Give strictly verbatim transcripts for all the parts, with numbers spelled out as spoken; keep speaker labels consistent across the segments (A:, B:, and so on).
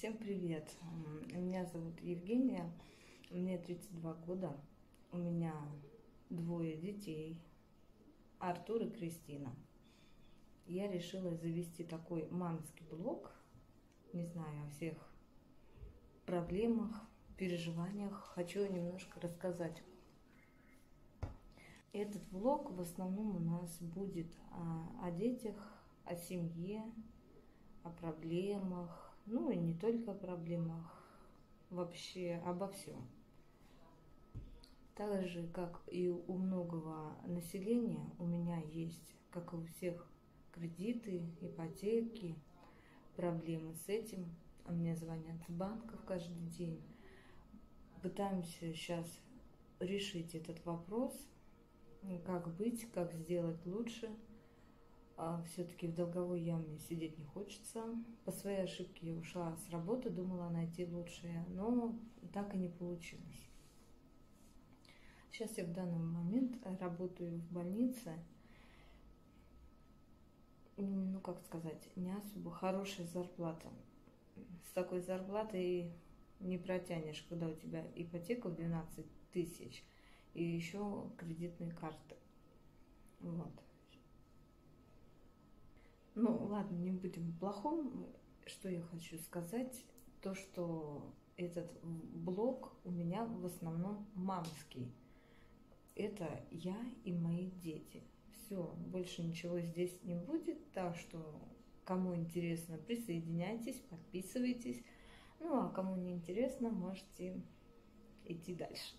A: Всем привет! Меня зовут Евгения, мне тридцать два года, у меня двое детей, Артур и Кристина. Я решила завести такой мамский блог, не знаю, о всех проблемах, переживаниях, хочу немножко рассказать. Этот влог в основном у нас будет о, о детях, о семье, о проблемах, ну и не только о проблемах, вообще обо всем. Так же, как и у многого населения, у меня есть, как и у всех, кредиты, ипотеки, проблемы с этим. А мне звонят с банков каждый день. Пытаемся сейчас решить этот вопрос, как быть, как сделать лучше. А все-таки в долговой яме сидеть не хочется. По своей ошибке я ушла с работы, думала найти лучшее, но так и не получилось. Сейчас я в данный момент работаю в больнице. Ну, как сказать, не особо хорошая зарплата. С такой зарплатой не протянешь, когда у тебя ипотека в двенадцать тысяч и еще кредитные карты. Вот. Ну, ладно, не будем в плохом. Что я хочу сказать, то, что этот блог у меня в основном мамский. Это я и мои дети. Все, больше ничего здесь не будет, так что кому интересно, присоединяйтесь, подписывайтесь. Ну, а кому не интересно, можете идти дальше.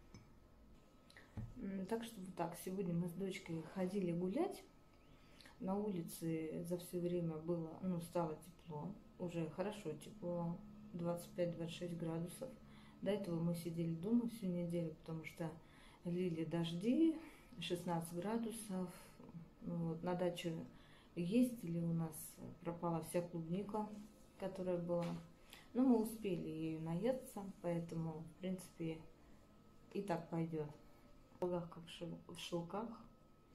A: Так что вот так, сегодня мы с дочкой ходили гулять. На улице за все время было, ну, стало тепло, уже хорошо тепло, двадцать пять — двадцать шесть градусов. До этого мы сидели дома всю неделю, потому что лили дожди, шестнадцать градусов. Вот, на даче ездили, у нас пропала вся клубника, которая была. Но мы успели ею наесться, поэтому, в принципе, и так пойдет. В долгах, как в шелках.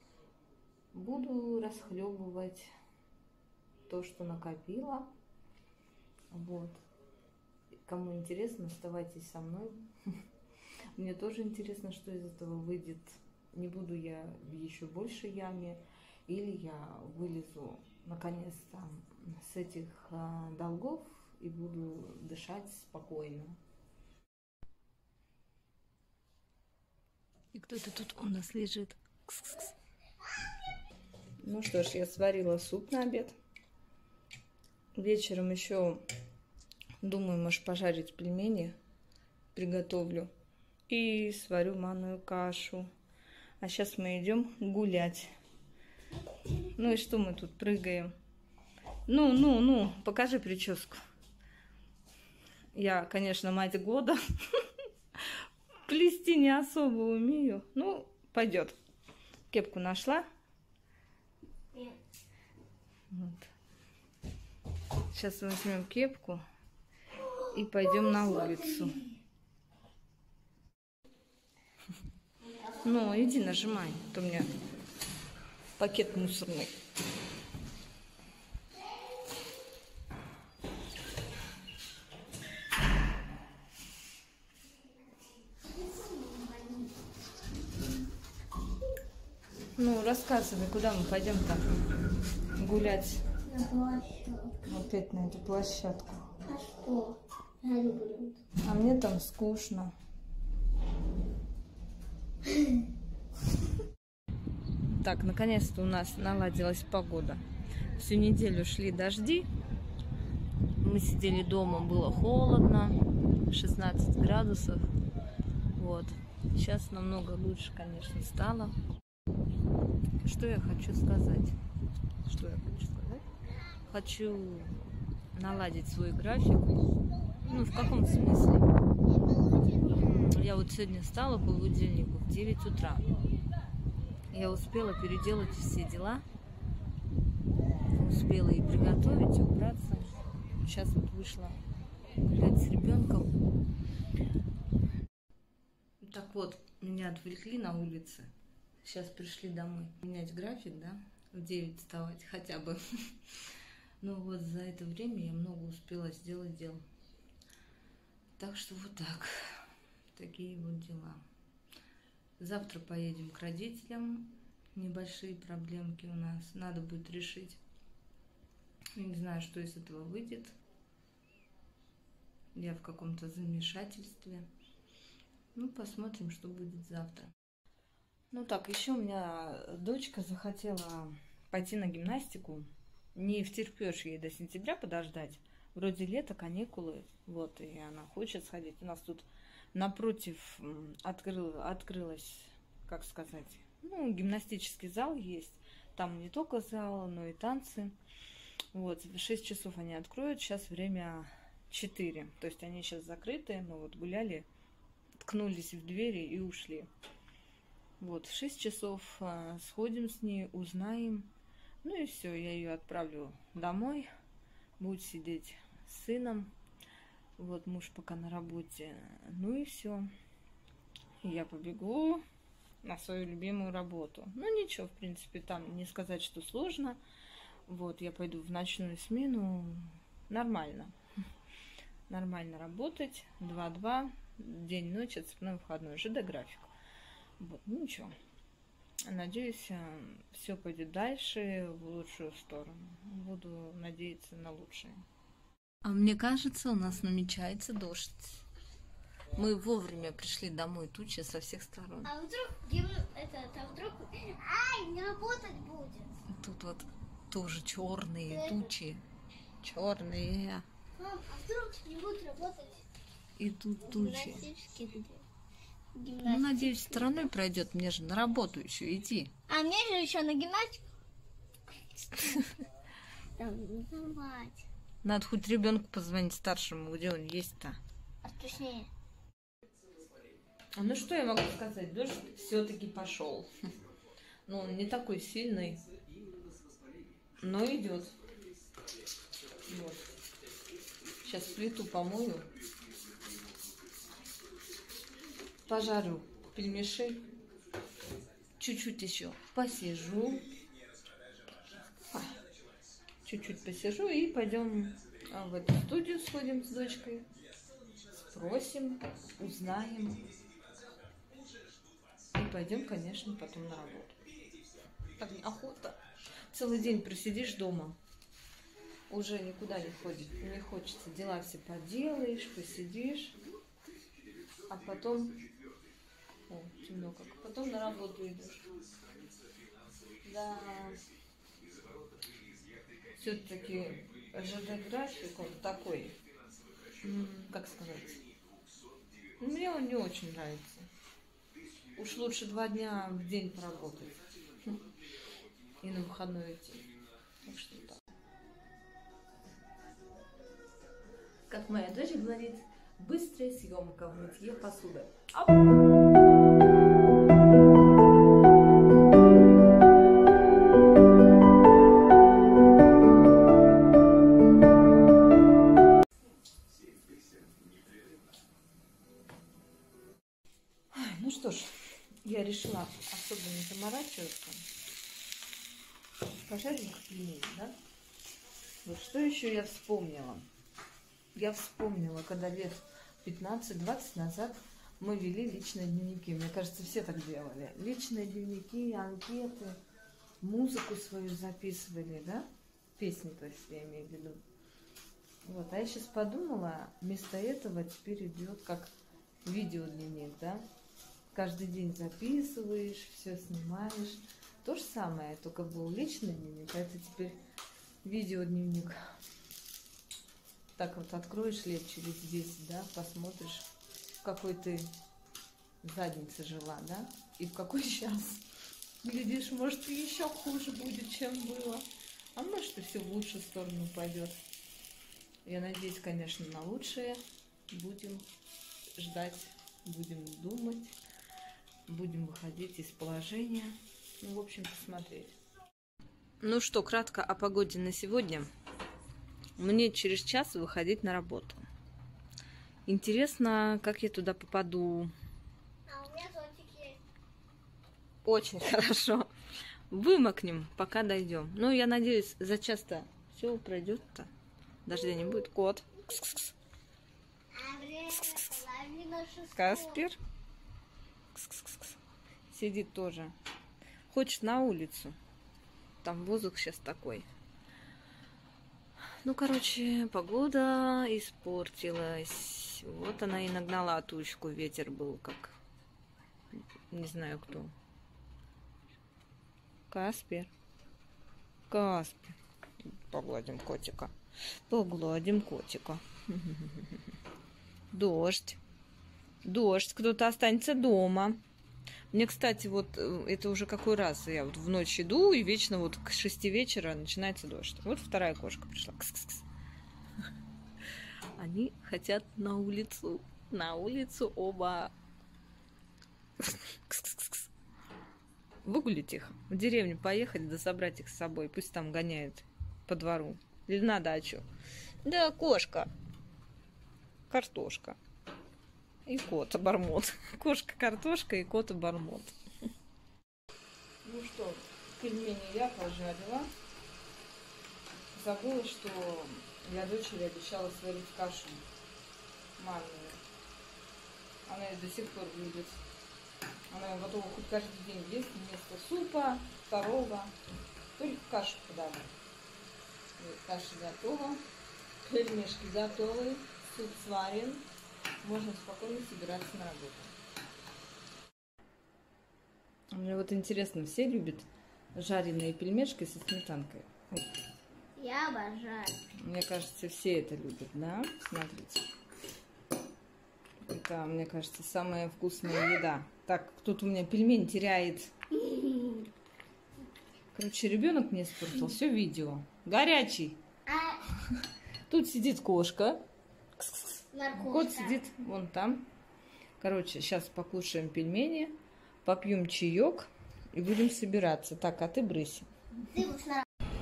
A: Буду расхлебывать то, что накопила. Вот. Кому интересно, оставайтесь со мной. Мне тоже интересно, что из этого выйдет. Не буду я в еще большей яме, или я вылезу наконец-то с этих а, долгов и буду дышать спокойно. И кто-то тут у нас лежит. Кс-кс-кс. Ну что ж, я сварила суп на обед. Вечером еще, думаю, может, пожарить пельмени, приготовлю. И сварю манную кашу. А сейчас мы идем гулять. Ну и что мы тут прыгаем? Ну, ну, ну, покажи прическу. Я, конечно, мать года. Плести не особо умею. Ну, пойдет. Кепку нашла. Вот. Сейчас возьмем кепку и пойдем на улицу. Ну, иди нажимай, а то у меня пакет мусорный. Ну, рассказывай, куда мы пойдем там гулять?
B: На площадку.
A: Опять на эту площадку.
B: А что? Я люблю.
A: А мне там скучно. Так, наконец-то у нас наладилась погода. Всю неделю шли дожди. Мы сидели дома, было холодно. шестнадцать градусов. Вот. Сейчас намного лучше, конечно, стало. Что я хочу сказать? Что я хочу сказать? Хочу наладить свой график. Ну, в каком смысле? Я вот сегодня встала по будильнику в девять утра. Я успела переделать все дела. Успела и приготовить, и убраться. Сейчас вот вышла гулять с ребенком. Так вот, меня отвлекли на улице. Сейчас пришли домой. Менять график, да? В девять вставать хотя бы. Ну вот за это время я много успела сделать дел. Так что вот так. Такие вот дела. Завтра поедем к родителям. Небольшие проблемки у нас. Надо будет решить. Не знаю, что из этого выйдет. Я в каком-то замешательстве. Ну, посмотрим, что будет завтра. Ну так, еще у меня дочка захотела пойти на гимнастику. Не втерпешь ей до сентября подождать. Вроде лето, каникулы. Вот, и она хочет сходить. У нас тут напротив открыл, открылась, как сказать, ну, гимнастический зал есть. Там не только зал, но и танцы. Вот, в шесть часов они откроют. Сейчас время четыре. То есть они сейчас закрыты. Мы вот гуляли, ткнулись в двери и ушли. Вот, в шесть часов а, сходим с ней, узнаем. Ну и все, я ее отправлю домой. Будет сидеть с сыном. Вот, муж пока на работе. Ну и все. Я побегу на свою любимую работу. Ну ничего, в принципе, там не сказать, что сложно. Вот, я пойду в ночную смену. Нормально. Нормально работать. два-два. День-ночь, отцепной выходной. ЖД график. Вот, ну ничего. Надеюсь, все пойдет дальше в лучшую сторону. Буду надеяться на лучшее. А мне кажется, у нас намечается дождь. Мы вовремя пришли домой, тучи со всех сторон.
B: А вдруг это, а вдруг, ай, не работать будет.
A: Тут вот тоже черные тучи, черные.
B: Мам, а вдруг не будет работать?
A: И тут тучи.
B: Гимнастический.
A: Ну, надеюсь, стороной пройдет. Мне же на работу еще идти.
B: А мне же еще на гимнастику. Давай.
A: Надо хоть ребенку позвонить старшему, где он есть-то.
B: А точнее.
A: Ну что я могу сказать? Дождь все-таки пошел. Ну, он не такой сильный, но идет. Вот. Сейчас плиту помою. Пожарю пельмеши. Чуть-чуть еще посижу. Чуть-чуть посижу и пойдем в эту студию, сходим с дочкой. Спросим, узнаем. И пойдем, конечно, потом на работу. Так охота. Целый день просидишь дома. Уже никуда не ходит, не хочется. Дела все поделаешь, посидишь. А потом... О, темно как. Потом на работу идешь. Да. Все-таки ЖД-график, он такой, как сказать, мне он не очень нравится. Уж лучше два дня в день поработать и на выходной идти. Так что так. Как моя дочь говорит, быстрая съемка в мытье посуды. Ну что ж, я решила особо не заморачиваться. Пожарим пельмени, да? Вот что еще я вспомнила? Я вспомнила, когда лет пятнадцать-двадцать назад мы вели личные дневники. Мне кажется, все так делали. Личные дневники, анкеты, музыку свою записывали, да? Песни, то есть я имею в виду. Вот, а я сейчас подумала, вместо этого теперь идет как видеодневник, да? Каждый день записываешь, все снимаешь. То же самое, только был личный дневник, а это теперь видеодневник. Так вот откроешь лет через десять, да, посмотришь, в какой ты заднице жила, да, и в какой сейчас. Глядишь, может, еще хуже будет, чем было. А может, и все в лучшую сторону пойдет. Я надеюсь, конечно, на лучшее. Будем ждать, будем думать, будем выходить из положения. Ну, в общем, посмотреть. Ну что, кратко о погоде на сегодня. Мне через час выходить на работу. Интересно, как я туда попаду.
B: А у меня зонтик есть.
A: Очень хорошо. Вымокнем, пока дойдем. Ну, я надеюсь, за час-то все пройдет-то. Дождя не будет. Кот.
B: А время половина шестого.
A: Каспер Кс-кс-кс-кс. Сидит тоже. Хочет на улицу. Там воздух сейчас такой. Ну, короче, погода испортилась. Вот она и нагнала тучку. Ветер был как... Не знаю кто. Каспер. Каспер. Погладим котика. Погладим котика. Дождь. Дождь. Кто-то останется дома. Мне, кстати, вот это уже какой раз я вот в ночь иду, и вечно вот к шести вечера начинается дождь. Вот вторая кошка пришла. Кс-кс-кс. Они хотят на улицу. На улицу оба. Кс-кс-кс. Выгулить их. В деревню поехать, да собрать их с собой. Пусть там гоняют по двору. Или на дачу. Да, кошка. Картошка. И кот обормот. Кошка, картошка и кот обормот. Ну что, пельмени я пожарила. Забыла, что я дочери обещала сварить кашу манную. Она ее до сих пор любит. Она ее готова хоть каждый день есть вместо супа, второго. Только кашу подавать. Вот, каша готова. Пельмешки готовы. Суп сварен. Можно спокойно собираться на работу. Мне вот интересно, все любят жареные пельмешки со сметанкой?
B: Я обожаю.
A: Мне кажется, все это любят, да? Смотрите. Это, мне кажется, самая вкусная еда. Так, кто-то у меня пельмень теряет. Короче, ребенок мне испортил все видео. Горячий. Тут сидит кошка.
B: Морковка.
A: Кот сидит вон там. Короче, сейчас покушаем пельмени, попьем чаек и будем собираться. Так, а ты брысь.
B: Ты уж на...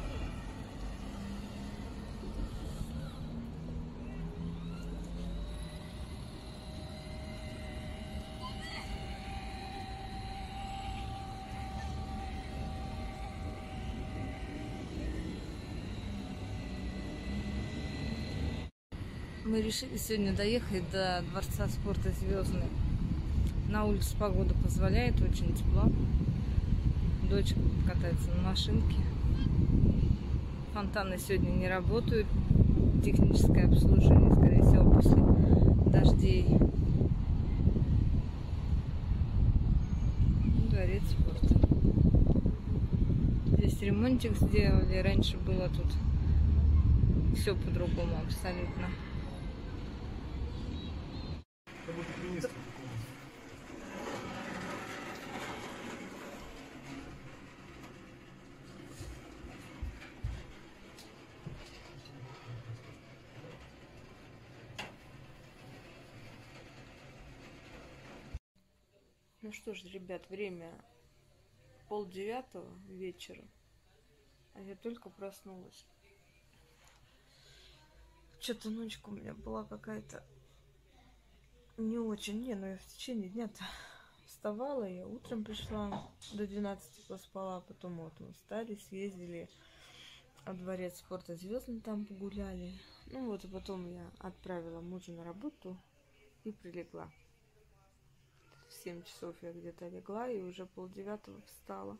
A: Мы решили сегодня доехать до Дворца спорта Звездный. На улице погода позволяет, очень тепло. Дочка катается на машинке. Фонтаны сегодня не работают. Техническое обслуживание, скорее всего, после дождей. Дворец спорта. Здесь ремонтик сделали. Раньше было тут все по-другому абсолютно. Ну что ж, ребят, время полдевятого вечера, а я только проснулась. Что-то ночка у меня была какая-то не очень, не, но я в течение дня-то вставала, я утром пришла, до двенадцати поспала, потом вот мы встали, съездили в Дворец спорта Звездный, там погуляли. Ну вот, и потом я отправила мужа на работу и прилегла. В семь часов я где-то легла и уже полдевятого встала.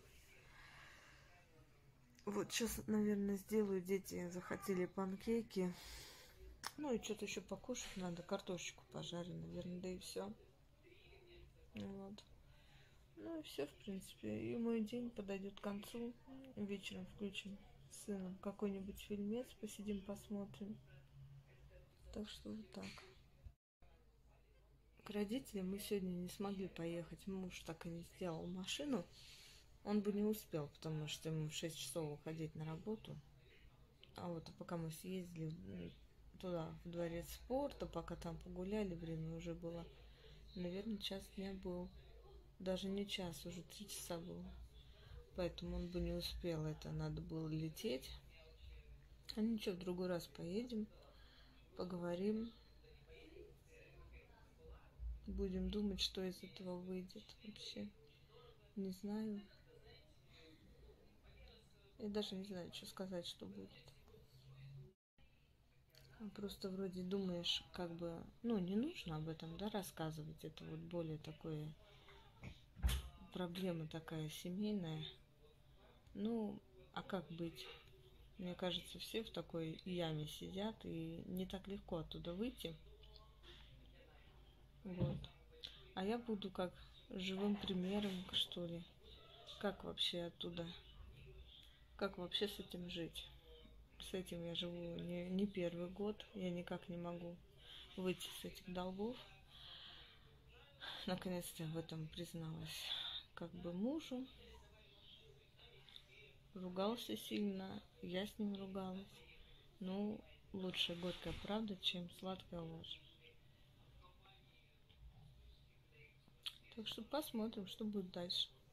A: Вот сейчас, наверное, сделаю. Дети захотели панкейки. Ну и что-то еще покушать надо. Картошечку пожарю, наверное, да и все. Вот. Ну и все, в принципе. И мой день подойдет к концу. Вечером включим с сыном какой-нибудь фильмец, посидим, посмотрим. Так что вот так. К родителям мы сегодня не смогли поехать. Муж так и не сделал машину. Он бы не успел, потому что ему в шесть часов уходить на работу. А вот пока мы съездили туда, в Дворец спорта, пока там погуляли, время уже было, наверное, час дня был. Даже не час, уже три часа было. Поэтому он бы не успел, это надо было лететь. А ничего, в другой раз поедем, поговорим. Будем думать, что из этого выйдет вообще. Не знаю. Я даже не знаю, что сказать, что будет. Просто вроде думаешь, как бы, ну, не нужно об этом, да, рассказывать. Это вот более такое, проблема такая семейная. Ну, а как быть? Мне кажется, все в такой яме сидят, и не так легко оттуда выйти. Вот. А я буду как живым примером, что ли. Как вообще оттуда, как вообще с этим жить? С этим я живу не, не первый год, я никак не могу выйти с этих долгов. Наконец-то я в этом призналась как бы мужу. Ругался сильно, я с ним ругалась. Ну, лучше горькая правда, чем сладкая ложь. Так что посмотрим, что будет дальше.